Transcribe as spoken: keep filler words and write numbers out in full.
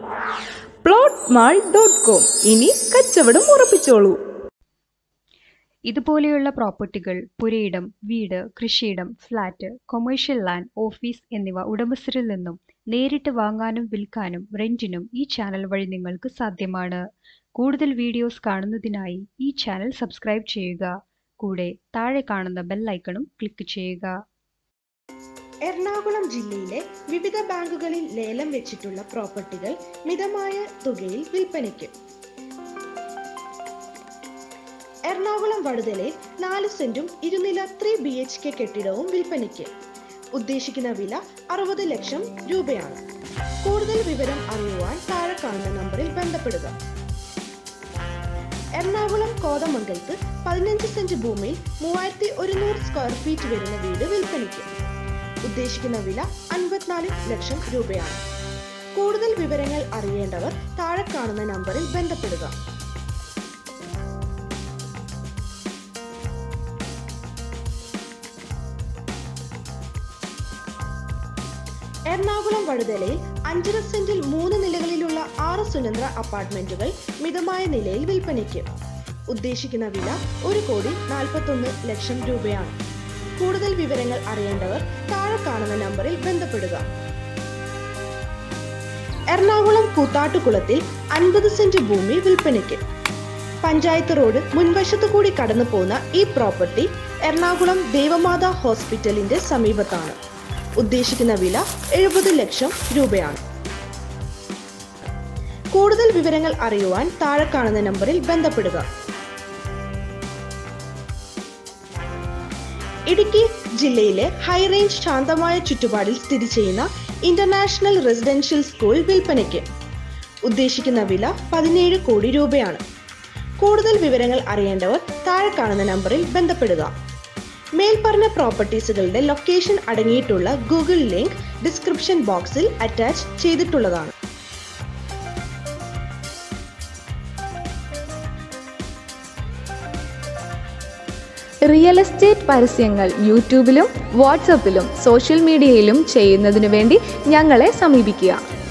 Plot mall dot com. ഇനി കച്ചവടം ഉറപ്പിച്ചോളൂ. ഇതുപോലെയുള്ള പ്രോപ്പർട്ടികൾ, പുരയിടം, വീട്, കൃഷിയിടം, ഫ്ലാറ്റ്, കൊമേഴ്ഷ്യൽ ലാൻഡ്, ഓഫീസ് എന്നിവ ഉടമസ്ഥരിൽ നിന്നും നേരിട്ട് വാങ്ങാനും വിൽക്കാനും റെന്റിനും ഈ ചാനൽ വഴി നിങ്ങൾക്ക് സാധ്യമാണ്. കൂടുതൽ വീഡിയോസ് കാണുന്നതിനായി ഈ ചാനൽ സബ്സ്ക്രൈബ് ചെയ്യുക. കൂടെ താഴെ കാണുന്ന ബെൽ ഐക്കണും ക്ലിക്ക് ചെയ്യുക. എറണാകുളം ജില്ലയിലെ വിവിധ ബാങ്കുകളിൽ ലേലം വെച്ചിട്ടുള്ള പ്രോപ്പർട്ടികൾ മിതമായ തുകയിൽ വിൽപ്പനയ്ക്ക്. എറണാകുളം വടുതലയിൽ നാല് സെന്റും ഇരുനില ത്രീ ബി എച്ച് കെ കെട്ടിടവും വിൽപ്പനയ്ക്ക്. ഉദ്ദേശിക്കുന്ന വില അറുപത് ലക്ഷം രൂപയാണ്. കൂടുതൽ വിവരം അറിയുവാൻ താഴെ കാണുന്ന നമ്പറിൽ ബന്ധപ്പെടുക. എറണാകുളം കോതമംഗലത്ത് പതിനഞ്ച് സെന്റ് ഭൂമിയിൽ മൂവായിരത്തി ഒരുന്നൂറ് സ്ക്വയർ ഫീറ്റ് വരുന്ന വീട് വിൽപ്പനയ്ക്ക്. ഉദ്ദേശിക്കുന്ന വില അൻപത്തിനാല് ലക്ഷം രൂപയാണ്. കൂടുതൽ വിവരങ്ങൾ അറിയേണ്ടവർ താഴെ കാണുന്ന നമ്പറിൽ ബന്ധപ്പെടുക. എറണാകുളം വടുതലയിൽ അഞ്ചര സെന്റിൽ മൂന്ന് നിലകളിലുള്ള ആറ് സുനന്ത്ര അപ്പാർട്ട്മെന്റുകൾ മിതമായ നിലയിൽ വിൽപ്പനയ്ക്ക്. ഉദ്ദേശിക്കുന്ന വില ഒരു കോടി നാൽപ്പത്തൊന്ന് ലക്ഷം രൂപയാണ്. കൂടുതൽ വിവരങ്ങൾ അറിയേണ്ടവർ താഴെ കാണുന്ന നമ്പറിൽ ബന്ധപ്പെടുക. എറണാകുളം കൂത്താട്ടുകുളത്തിൽ അൻപത് സെന്റ് ഭൂമി വിൽപ്പനയ്ക്ക്. പഞ്ചായത്ത് റോഡ് മുൻവശത്തു കൂടി കടന്നു പോകുന്ന ഈ പ്രോപ്പർട്ടി എറണാകുളം ദേവമാതാ ഹോസ്പിറ്റലിന്റെ സമീപത്താണ്. ഉദ്ദേശിക്കുന്ന വില എഴുപത് ലക്ഷം രൂപയാണ്. കൂടുതൽ വിവരങ്ങൾ അറിയുവാൻ താഴെ കാണുന്ന നമ്പറിൽ ബന്ധപ്പെടുക. ഇടുക്കി ജില്ലയിലെ ഹൈറേഞ്ച് ശാന്തമായ ചുറ്റുപാടിൽ സ്ഥിതി ചെയ്യുന്ന ഇന്റർനാഷണൽ റെസിഡൻഷ്യൽ സ്കൂൾ വിൽപ്പനയ്ക്ക്. ഉദ്ദേശിക്കുന്ന വില പതിനേഴ് കോടി രൂപയാണ്. കൂടുതൽ വിവരങ്ങൾ അറിയേണ്ടവർ താഴെ കാണുന്ന നമ്പറിൽ ബന്ധപ്പെടുക. മേൽപ്പറഞ്ഞ പ്രോപ്പർട്ടീസുകളുടെ ലൊക്കേഷൻ അടങ്ങിയിട്ടുള്ള ഗൂഗിൾ ലിങ്ക് ഡിസ്ക്രിപ്ഷൻ ബോക്സിൽ അറ്റാച്ച് ചെയ്തിട്ടുള്ളതാണ്. റിയൽ എസ്റ്റേറ്റ് പരസ്യങ്ങൾ യൂട്യൂബിലും വാട്സാപ്പിലും സോഷ്യൽ മീഡിയയിലും ചെയ്യുന്നതിനു വേണ്ടി ഞങ്ങളെ സമീപിക്കുക.